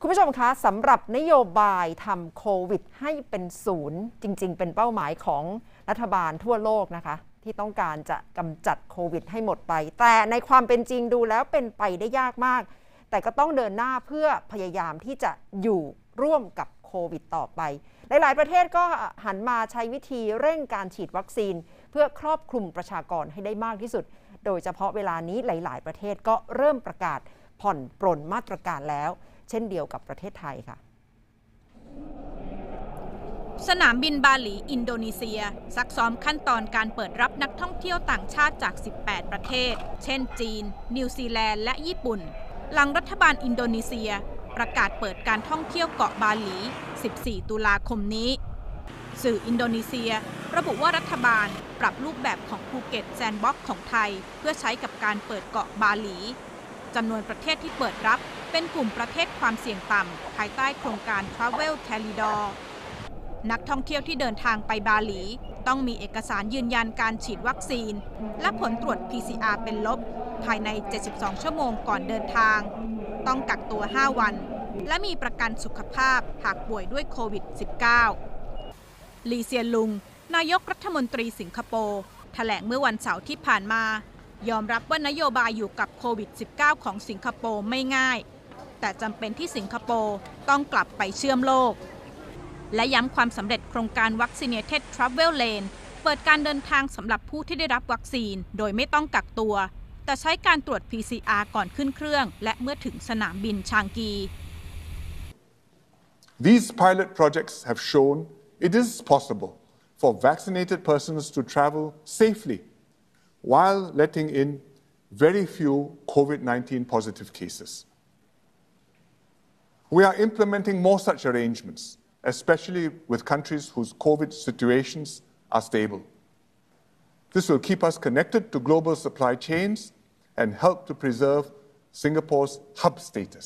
คุณผู้ชมคะสำหรับนโยบายทำโควิดให้เป็นศูนย์จริงๆเป็นเป้าหมายของรัฐบาลทั่วโลกนะคะที่ต้องการจะกำจัดโควิดให้หมดไปแต่ในความเป็นจริงดูแล้วเป็นไปได้ยากมากแต่ก็ต้องเดินหน้าเพื่อพยายามที่จะอยู่ร่วมกับโควิดต่อไปหลายๆประเทศก็หันมาใช้วิธีเร่งการฉีดวัคซีนเพื่อครอบคลุมประชากรให้ได้มากที่สุดโดยเฉพาะเวลานี้หลายๆประเทศก็เริ่มประกาศผ่อนปรนมาตรการแล้วเช่นเดียวกับประเทศไทยค่ะสนามบินบาหลีอินโดนีเซียซักซ้อมขั้นตอนการเปิดรับนักท่องเที่ยวต่างชาติจาก 18 ประเทศเช่นจีนนิวซีแลนด์และญี่ปุ่นหลังรัฐบาลอินโดนีเซียประกาศเปิดการท่องเที่ยวเกาะบาหลี 14 ตุลาคมนี้สื่ออินโดนีเซียระบุว่ารัฐบาลปรับรูปแบบของภูเก็ตแซนด์บ็อกซ์ของไทยเพื่อใช้กับการเปิดเกาะบาหลีจำนวนประเทศที่เปิดรับเป็นกลุ่มประเทศความเสี่ยงต่ำภายใต้โครงการ Travel Corridor นักท่องเที่ยวที่เดินทางไปบาหลีต้องมีเอกสารยืนยันการฉีดวัคซีนและผลตรวจ PCR เป็นลบภายใน 72 ชั่วโมงก่อนเดินทางต้องกักตัว 5 วันและมีประกันสุขภาพหากป่วยด้วยโควิด -19 ลีเซียนลุงนายกรัฐมนตรีสิงคโปร์แถลงเมื่อวันเสาร์ที่ผ่านมายอมรับว่านโยบายอยู่กับโควิด -19 ของสิงคโปร์ไม่ง่ายแต่จำเป็นที่สิงคโปร์ต้องกลับไปเชื่อมโลกและย้ำความสำเร็จโครงการ Vaccinated Travel Lane เปิดการเดินทางสำหรับผู้ที่ได้รับวัคซีนโดยไม่ต้องกักตัวแต่ใช้การตรวจ PCR ก่อนขึ้นเครื่องและเมื่อถึงสนามบินชางกี These pilot projects have shown it is possible for vaccinated persons to travel safely while letting in very few COVID-19 positive cases. We are implementing more such arrangements, especially with countries whose COVID situations are stable. This will keep us connected to global supply chains and help to preserve Singapore's hub status.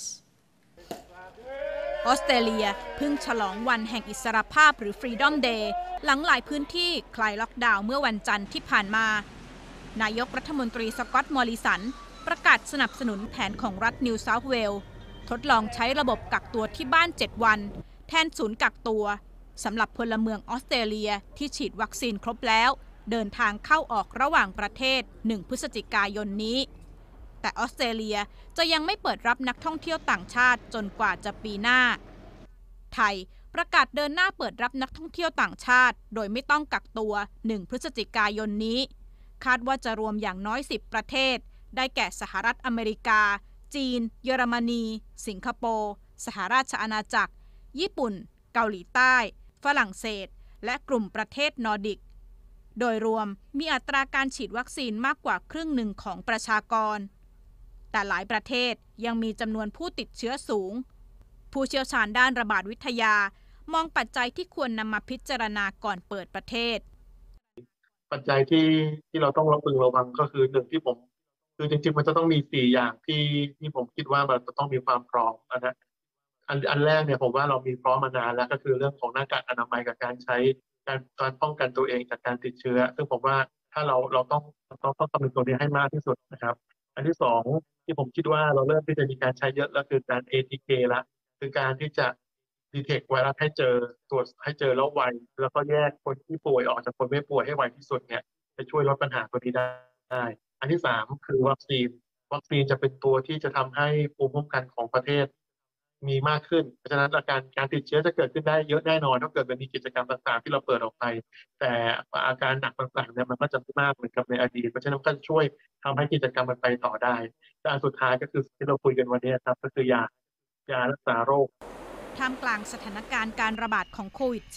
ออสเตรเลียเพิ่งฉลองวันแห่งอิสรภาพหรือ Freedom Day หลังหลายพื้นที่คลายล็อกดาวน์เมื่อวันจันทร์ที่ผ่านมานายกรัฐมนตรีสก็อตต์ มอริสันประกาศสนับสนุนแผนของรัฐนิวเซาท์เวลส์ทดลองใช้ระบบกักตัวที่บ้าน 7 วันแทนศูนย์กักตัวสำหรับพลเมืองออสเตรเลียที่ฉีดวัคซีนครบแล้วเดินทางเข้าออกระหว่างประเทศ 1 พฤศจิกายนนี้แต่ออสเตรเลียจะยังไม่เปิดรับนักท่องเที่ยวต่างชาติจนกว่าจะปีหน้าไทยประกาศเดินหน้าเปิดรับนักท่องเที่ยวต่างชาติโดยไม่ต้องกักตัว 1 พฤศจิกายนนี้คาดว่าจะรวมอย่างน้อย 10 ประเทศได้แก่สหรัฐอเมริกาจีนเยอรมนีสิงคโปร์สหราชอาณาจักรญี่ปุ่นเกาหลีใต้ฝรั่งเศสและกลุ่มประเทศนอร์ดิกโดยรวมมีอัตราการฉีดวัคซีนมากกว่าครึ่งหนึ่งของประชากรแต่หลายประเทศยังมีจำนวนผู้ติดเชื้อสูงผู้เชี่ยวชาญด้านระบาดวิทยามองปัจจัยที่ควรนำมาพิจารณาก่อนเปิดประเทศปัจจัยที่เราต้องระวังก็คือหนึ่งที่ผมคือจริงๆมันจะต้องมี4อย่างที่ผมคิดว่ามันจะต้องมีความพร้อมนะอันแรกเนี่ยผมว่าเรามีพร้อมมานานแล้วก็คือเรื่องของหน้ากากอนามัยกับการใช้การป้องกันตัวเองจากการติดเชื้อซึ่งผมว่าถ้าเราต้องคำนึงตัวนี้ให้มากที่สุดนะครับอันที่2ที่ผมคิดว่าเราเริ่มที่จะมีการใช้เยอะแล้วคือการ ATK ละคือการที่จะdetect ไวรัสให้เจอตรวจให้เจอแล้วไวแล้วก็แยกคนที่ป่วยออกจากคนไม่ป่วยให้ไวที่สุดเนี่ยจะช่วยลดปัญหาตัวนี้ได้อันที่3คือวัคซีนจะเป็นตัวที่จะทำให้ภูมิคุ้มกันของประเทศมีมากขึ้นเพราะฉะนั้นการติดเชื้อจะเกิดขึ้นได้เยอะแน่นอนถ้าเกิดมีกิจกรรมต่างๆที่เราเปิดออกไปแต่อาการหนักต่างๆเนี่ยมันก็จะไม่มากเหมือนกับในอดีตเพราะฉะนั้นก็จะช่วยทำให้กิจกรรมมันไปต่อได้และอันสุดท้ายก็คือที่เราคุยกันวันนี้ครับก็คือยารักษาโรคท่ามกลางสถานการณ์การระบาดของโควิด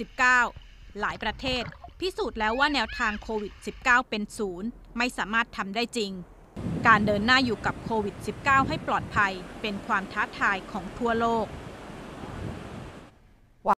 -19 หลายประเทศพิสูจน์แล้วว่าแนวทางโควิด -19 เป็นศูนย์ไม่สามารถทำได้จริงการเดินหน้าอยู่กับโควิด -19 ให้ปลอดภัยเป็นความท้าทายของทั่วโลก